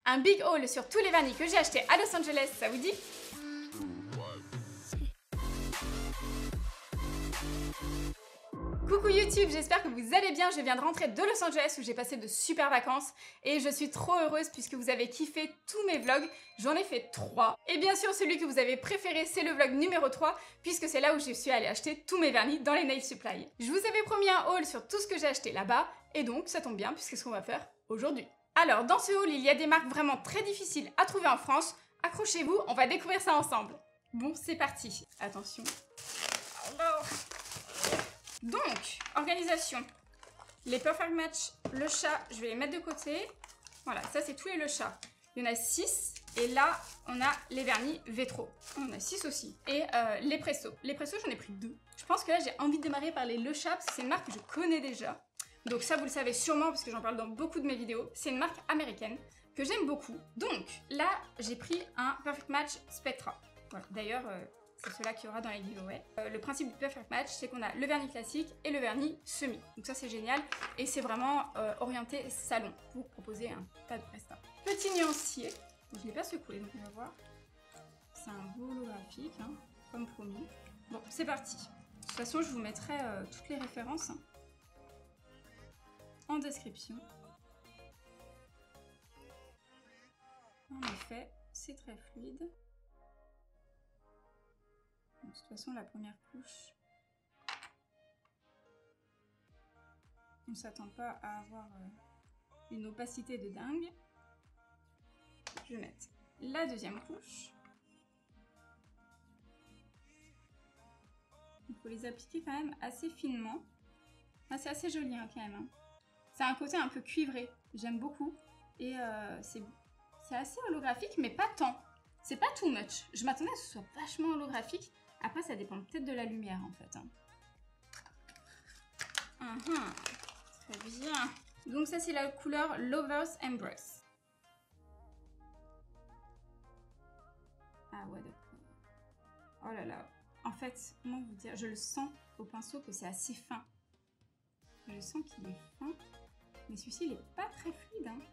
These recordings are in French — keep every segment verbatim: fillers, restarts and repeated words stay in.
Un big haul sur tous les vernis que j'ai achetés à Los Angeles, ça vous dit? Coucou YouTube, j'espère que vous allez bien. Je viens de rentrer de Los Angeles où j'ai passé de super vacances et je suis trop heureuse puisque vous avez kiffé tous mes vlogs. J'en ai fait trois. Et bien sûr, celui que vous avez préféré, c'est le vlog numéro trois puisque c'est là où je suis allée acheter tous mes vernis dans les Nail Supply. Je vous avais promis un haul sur tout ce que j'ai acheté là-bas et donc ça tombe bien puisque c'est ce qu'on va faire aujourd'hui. Alors, dans ce haul, il y a des marques vraiment très difficiles à trouver en France. Accrochez-vous, on va découvrir ça ensemble. Bon, c'est parti. Attention. Alors... Donc, organisation. Les Perfect Match, le chat, je vais les mettre de côté. Voilà, ça c'est tous les le chat. Il y en a six. Et là, on a les vernis Vétro. On a six aussi. Et euh, les Presso. Les Presso, j'en ai pris deux. Je pense que là, j'ai envie de démarrer par les le chat parce que c'est une marque que je connais déjà. Donc ça, vous le savez sûrement parce que j'en parle dans beaucoup de mes vidéos. C'est une marque américaine que j'aime beaucoup. Donc là, j'ai pris un Perfect Match Spectra. Voilà. D'ailleurs... Euh, c'est cela qu'il y aura dans les giveaways. Euh, le principe du Perfect Match, c'est qu'on a le vernis classique et le vernis semi. Donc ça c'est génial et c'est vraiment euh, orienté salon pour proposer un tas de presta. Petit nuancier, je ne l'ai pas secoué donc on va voir. C'est un beau holographique, hein, comme promis. Bon, c'est parti. De toute façon, je vous mettrai euh, toutes les références hein, en description. En effet, c'est très fluide. De toute façon, la première couche, on ne s'attend pas à avoir euh, une opacité de dingue. Je vais mettre la deuxième couche. Il faut les appliquer quand même assez finement. Ah, c'est assez joli hein, quand même. Hein. C'est un côté un peu cuivré, j'aime beaucoup. Et euh, c'est assez holographique, mais pas tant. C'est pas too much. Je m'attendais à ce que ce soit vachement holographique. Après, ça dépend peut-être de la lumière, en fait. Hein. Uh-huh. Très bien. Donc ça, c'est la couleur Lover's Embrace. Ah ouais, d'accord. Oh là là. En fait, comment vous dire, je le sens au pinceau que c'est assez fin. Je sens qu'il est fin. Mais celui-ci, il n'est pas très fluide. Hein.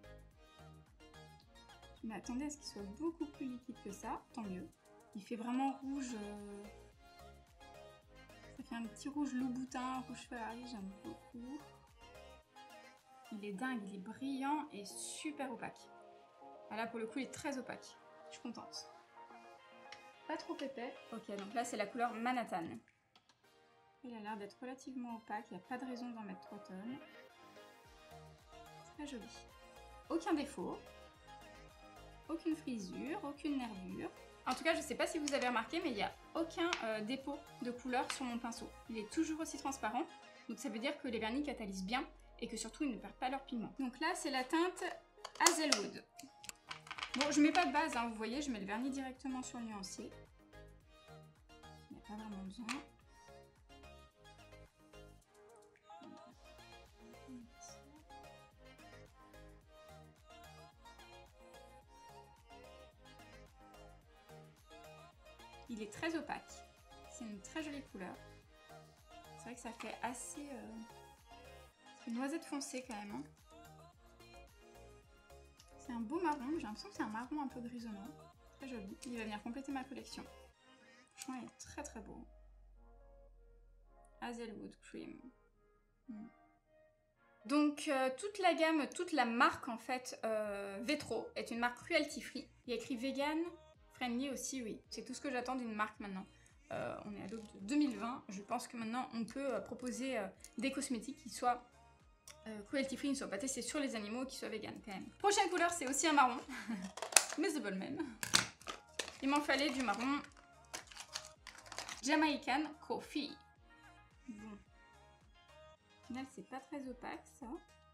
Je m'attendais à ce qu'il soit beaucoup plus liquide que ça. Tant mieux. Il fait vraiment rouge, euh... ça fait un petit rouge Louboutin, rouge Ferrari, j'aime beaucoup. Il est dingue, il est brillant et super opaque. Ah là pour le coup il est très opaque, je suis contente. Pas trop épais. Ok, donc là c'est la couleur Manhattan. Il a l'air d'être relativement opaque, il n'y a pas de raison d'en mettre trois tonnes. Très joli. Aucun défaut, aucune frisure, aucune nervure. En tout cas, je ne sais pas si vous avez remarqué, mais il n'y a aucun euh, dépôt de couleur sur mon pinceau. Il est toujours aussi transparent, donc ça veut dire que les vernis catalysent bien et que surtout ils ne perdent pas leur pigment. Donc là, c'est la teinte Hazelwood. Bon, je ne mets pas de base, hein, vous voyez, je mets le vernis directement sur le nuancier. Il n'y a pas vraiment besoin. Il est très opaque, c'est une très jolie couleur. C'est vrai que ça fait assez... Euh... C'est une noisette foncée quand même. Hein. C'est un beau marron, j'ai l'impression que c'est un marron un peu grisonnant. Très joli, il va venir compléter ma collection. Franchement, il est très très beau. Hazelwood Cream. Hmm. Donc euh, toute la gamme, toute la marque en fait, euh, Vétro, est une marque cruelty free. Il y a écrit vegan. Friendly aussi, oui. C'est tout ce que j'attends d'une marque maintenant. Euh, on est à l'aube de deux mille vingt. Je pense que maintenant, on peut euh, proposer euh, des cosmétiques qui soient euh, cruelty free, qui ne soient pas testés sur les animaux, qui soient vegan quand même. Prochaine couleur, c'est aussi un marron. Mais c'est pas le même. Il m'en fallait du marron Jamaican Coffee. Bon. Au final, c'est pas très opaque, ça.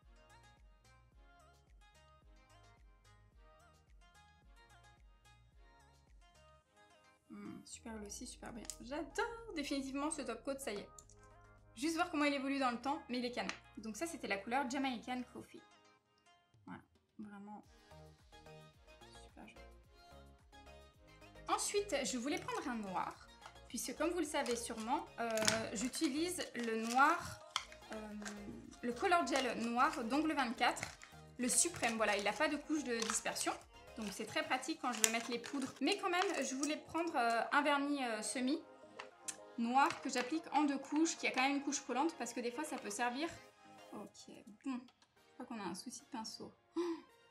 Mmh, super aussi, super bien. J'adore définitivement ce top coat, ça y est. Juste voir comment il évolue dans le temps, mais il est canon. Donc ça, c'était la couleur Jamaican Coffee. Voilà, vraiment super joli. Ensuite, je voulais prendre un noir, puisque comme vous le savez sûrement, euh, j'utilise le noir, euh, le Color Gel noir d'Ongle vingt-quatre. le suprême. Voilà, il n'a pas de couche de dispersion. Donc c'est très pratique quand je veux mettre les poudres. Mais quand même, je voulais prendre euh, un vernis euh, semi noir que j'applique en deux couches, qui a quand même une couche collante parce que des fois ça peut servir. Ok, bon. Je crois qu'on a un souci de pinceau. Oh,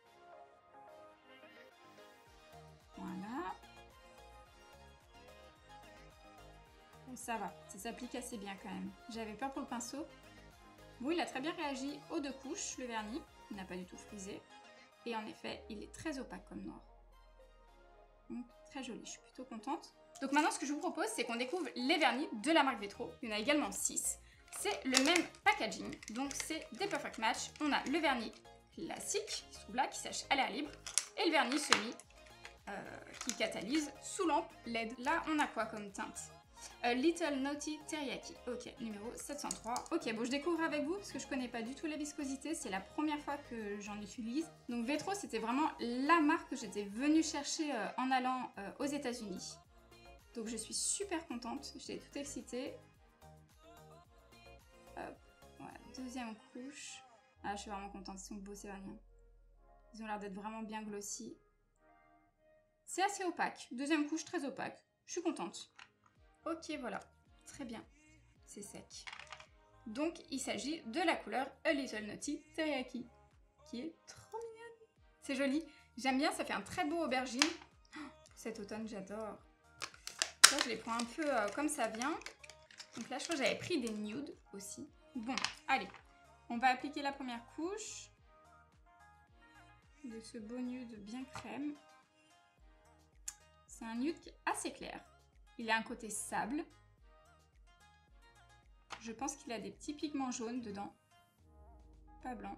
voilà. Bon, ça va, ça s'applique assez bien quand même. J'avais peur pour le pinceau. Bon, il a très bien réagi aux deux couches, le vernis. Il n'a pas du tout frisé. Et en effet, il est très opaque comme noir. Donc, très joli, je suis plutôt contente. Donc maintenant, ce que je vous propose, c'est qu'on découvre les vernis de la marque Vetro. Il y en a également six. C'est le même packaging, donc c'est des Perfect Match. On a le vernis classique, qui se trouve là, qui sèche à l'air libre, et le vernis semi, euh, qui catalyse sous lampe L E D. Là, on a quoi comme teinte? A Little Naughty Teriyaki. Ok, numéro sept cent trois. Ok, bon, je découvre avec vous parce que je connais pas du tout la viscosité. C'est la première fois que j'en utilise. Donc Vetro, c'était vraiment la marque que j'étais venue chercher euh, en allant euh, aux États-Unis. Donc je suis super contente. J'étais toute excitée. Hop, voilà, deuxième couche. Ah, je suis vraiment contente. Ils sont beaux ces vernis. Ils ont l'air d'être vraiment bien glossy. C'est assez opaque. Deuxième couche très opaque. Je suis contente. Ok, voilà, très bien, c'est sec. Donc, il s'agit de la couleur A Little Naughty Teriyaki, qui est trop mignonne. C'est joli, j'aime bien, ça fait un très beau aubergine. Oh, pour cet automne, j'adore. Là, je les prends un peu euh, comme ça vient. Donc là, je crois que j'avais pris des nudes aussi. Bon, allez, on va appliquer la première couche de ce beau nude bien crème. C'est un nude qui est assez clair. Il a un côté sable. Je pense qu'il a des petits pigments jaunes dedans. Pas blanc.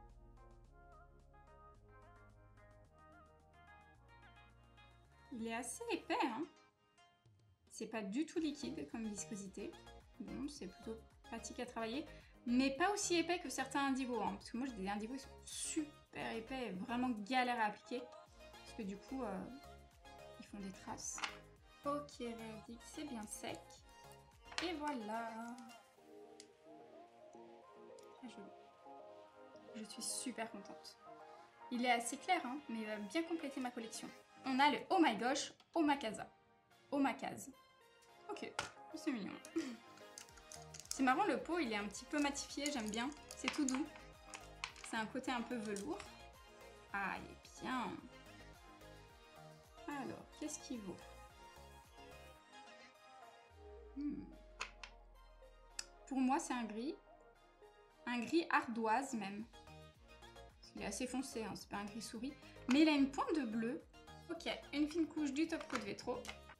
Il est assez épais, hein. C'est pas du tout liquide comme viscosité. Bon, c'est plutôt pratique à travailler. Mais pas aussi épais que certains indigos, hein. Parce que moi, j'ai des indigos qui sont super épais et vraiment galères à appliquer. Parce que du coup, euh, ils font des traces. Ok, verdict, c'est bien sec. Et voilà. Très joli. Je suis super contente. Il est assez clair, hein, mais il va bien compléter ma collection. On a le Oh My Gosh Omakase. Omakase. Ok, c'est mignon. C'est marrant, le pot, il est un petit peu matifié, j'aime bien. C'est tout doux. C'est un côté un peu velours. Ah, il est bien. Alors, qu'est-ce qu'il vaut? Hmm. Pour moi, c'est un gris. Un gris ardoise même. Il est assez foncé, hein, c'est pas un gris souris. Mais il a une pointe de bleu. Ok, une fine couche du top coat Vetro.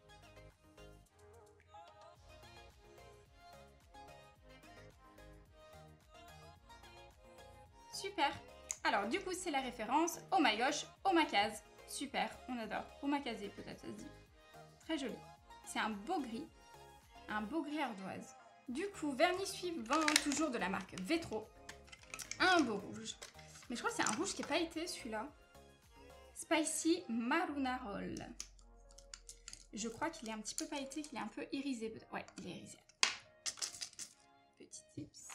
Super. Alors, du coup, c'est la référence Oh My Gosh Omakase. Super, on adore. Omakase, peut-être, ça se dit. Très joli. C'est un beau gris. Un beau gris ardoise. Du coup, vernis suivant, toujours de la marque Vetro. Un beau rouge. Mais je crois que c'est un rouge qui est pailleté, celui-là. Spicy Marunarol. Je crois qu'il est un petit peu pailleté, qu'il est un peu irisé. Ouais, il est irisé. Petit tips.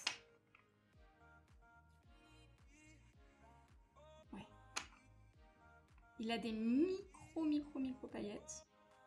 Ouais. Il a des micro, micro, micro paillettes.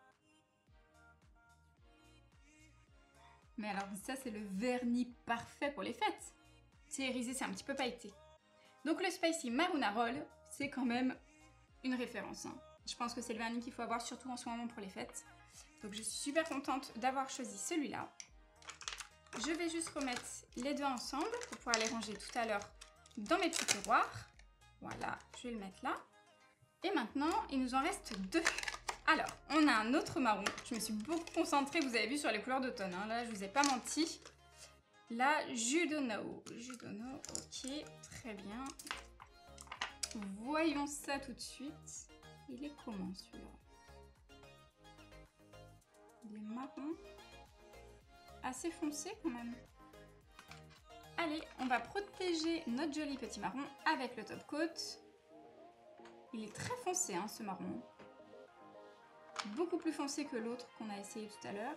Mais alors ça, c'est le vernis parfait pour les fêtes. C'est irisé, c'est un petit peu pailleté. Donc le Spicy Marunarol, c'est quand même une référence. Hein. Je pense que c'est le vernis qu'il faut avoir, surtout en ce moment pour les fêtes. Donc je suis super contente d'avoir choisi celui-là. Je vais juste remettre les deux ensemble pour pouvoir les ranger tout à l'heure dans mes petits tiroirs. Voilà, je vais le mettre là. Et maintenant, il nous en reste deux. Alors, on a un autre marron. Je me suis beaucoup concentrée, vous avez vu, sur les couleurs d'automne. Hein. Là, je vous ai pas menti. Là, Judono. Judono, ok, très bien. Voyons ça tout de suite. Il est comment celui-là? Il est marron. Assez foncé quand même. Allez, on va protéger notre joli petit marron avec le top coat. Il est très foncé, hein, ce marron. Beaucoup plus foncé que l'autre qu'on a essayé tout à l'heure.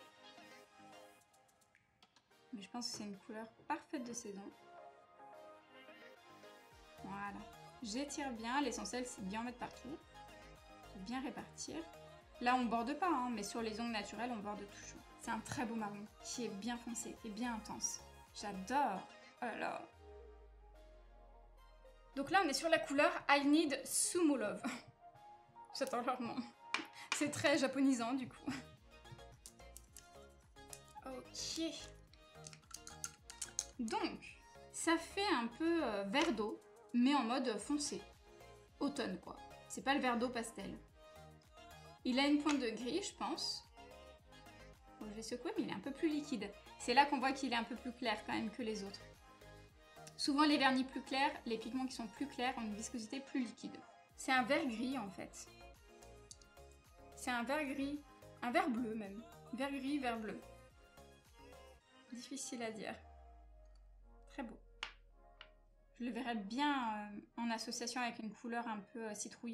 Mais je pense que c'est une couleur parfaite de saison. Voilà. J'étire bien, l'essentiel c'est de bien en mettre partout, de bien répartir. Là on borde pas, hein, mais sur les ongles naturels on borde toujours. C'est un très beau marron qui est bien foncé, qui est bien intense. J'adore. Oh là là. Donc là on est sur la couleur I Need Sumo Love. J'attends leur nom. C'est très japonisant du coup. Ok. Donc, ça fait un peu euh, verre d'eau, mais en mode foncé. Automne quoi. C'est pas le verre d'eau pastel. Il a une pointe de gris, je pense. Bon, je vais secouer, mais il est un peu plus liquide. C'est là qu'on voit qu'il est un peu plus clair quand même que les autres. Souvent les vernis plus clairs, les pigments qui sont plus clairs ont une viscosité plus liquide. C'est un vert gris en fait. C'est un vert gris, un vert bleu même. Vert gris, vert bleu. Difficile à dire. Très beau. Je le verrais bien euh, en association avec une couleur un peu euh, citrouille.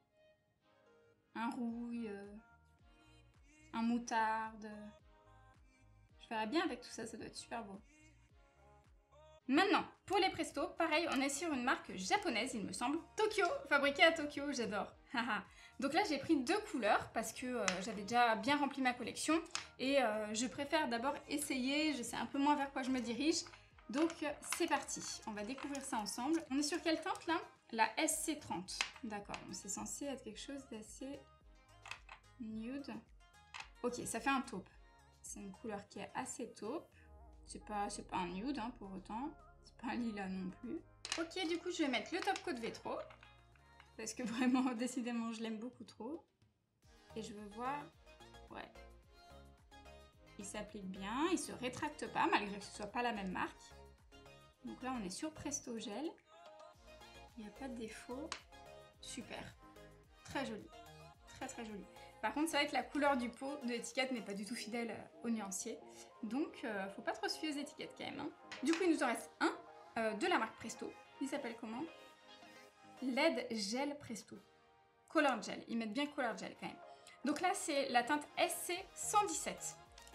Un rouille, euh, un moutarde. Je verrais bien avec tout ça, ça doit être super beau. Maintenant, pour les Presto, pareil, on est sur une marque japonaise, il me semble. Tokyo, fabriquée à Tokyo, j'adore. Donc là, j'ai pris deux couleurs parce que euh, j'avais déjà bien rempli ma collection. Et euh, je préfère d'abord essayer, je sais un peu moins vers quoi je me dirige. Donc c'est parti, on va découvrir ça ensemble. On est sur quelle teinte là? La S C trente. D'accord, c'est censé être quelque chose d'assez nude. Ok, ça fait un taupe. C'est une couleur qui est assez taupe. C'est pas, c'est pas un nude hein, pour autant. C'est pas un lilas non plus. Ok, du coup je vais mettre le top coat Vétro. Parce que vraiment, décidément, je l'aime beaucoup trop. Et je veux voir... Ouais. Il s'applique bien, il se rétracte pas, malgré que ce soit pas la même marque. Donc là, on est sur Presto Gel. Il n'y a pas de défaut. Super. Très joli. Très très joli. Par contre, c'est vrai que la couleur du pot de l'étiquette n'est pas du tout fidèle au nuancier. Donc, euh, faut pas trop se fier aux étiquettes quand même. Hein. Du coup, il nous en reste un euh, de la marque Presto. Il s'appelle comment? L E D Gel Presto. Color Gel. Ils mettent bien Color Gel quand même. Donc là, c'est la teinte S C cent dix-sept.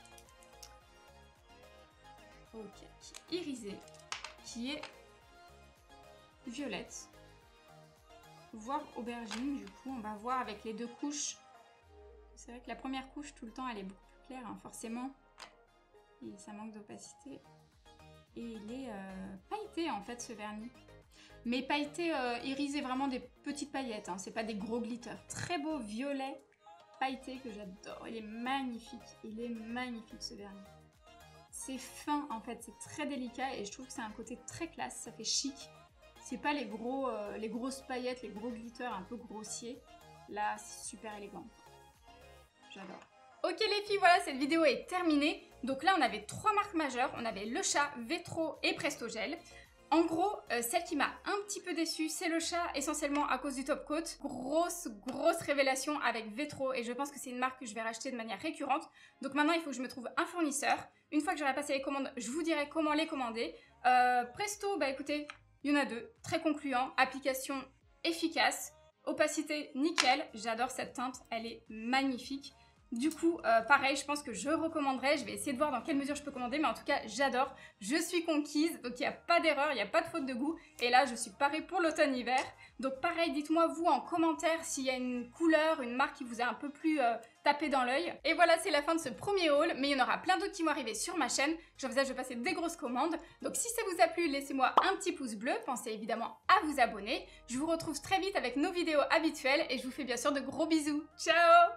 Ok. Qui est irisée. Qui est violette. Voire aubergine. Du coup, on va voir avec les deux couches. C'est vrai que la première couche, tout le temps, elle est beaucoup plus claire, hein, forcément. Et ça manque d'opacité. Et il est euh, pailleté, en fait, ce vernis. Mais pailleté, euh, irisé, vraiment des petites paillettes. Hein, c'est pas des gros glitters. Très beau violet pailleté que j'adore. Il est magnifique. Il est magnifique, ce vernis. C'est fin, en fait. C'est très délicat. Et je trouve que c'est un côté très classe. Ça fait chic. C'est pas les, gros, euh, les grosses paillettes, les gros glitters un peu grossiers. Là, c'est super élégant. J'adore. Ok les filles, voilà, cette vidéo est terminée. Donc là, on avait trois marques majeures. On avait Le Chat, Vétro et Presto Gel. En gros, euh, celle qui m'a un petit peu déçue, c'est Le Chat, essentiellement à cause du top coat. Grosse, grosse révélation avec Vétro et je pense que c'est une marque que je vais racheter de manière récurrente. Donc maintenant, il faut que je me trouve un fournisseur. Une fois que j'aurai passé les commandes, je vous dirai comment les commander. Euh, Presto, bah écoutez, il y en a deux. Très concluant, application efficace, opacité nickel. J'adore cette teinte, elle est magnifique. Du coup, euh, pareil, je pense que je recommanderais. Je vais essayer de voir dans quelle mesure je peux commander. Mais en tout cas, j'adore. Je suis conquise. Donc, il n'y a pas d'erreur, il n'y a pas de faute de goût. Et là, je suis parée pour l'automne-hiver. Donc, pareil, dites-moi, vous, en commentaire, s'il y a une couleur, une marque qui vous a un peu plus euh, tapé dans l'œil. Et voilà, c'est la fin de ce premier haul. Mais il y en aura plein d'autres qui vont arriver sur ma chaîne. J'envisage de passer des grosses commandes. Donc, si ça vous a plu, laissez-moi un petit pouce bleu. Pensez évidemment à vous abonner. Je vous retrouve très vite avec nos vidéos habituelles. Et je vous fais bien sûr de gros bisous. Ciao!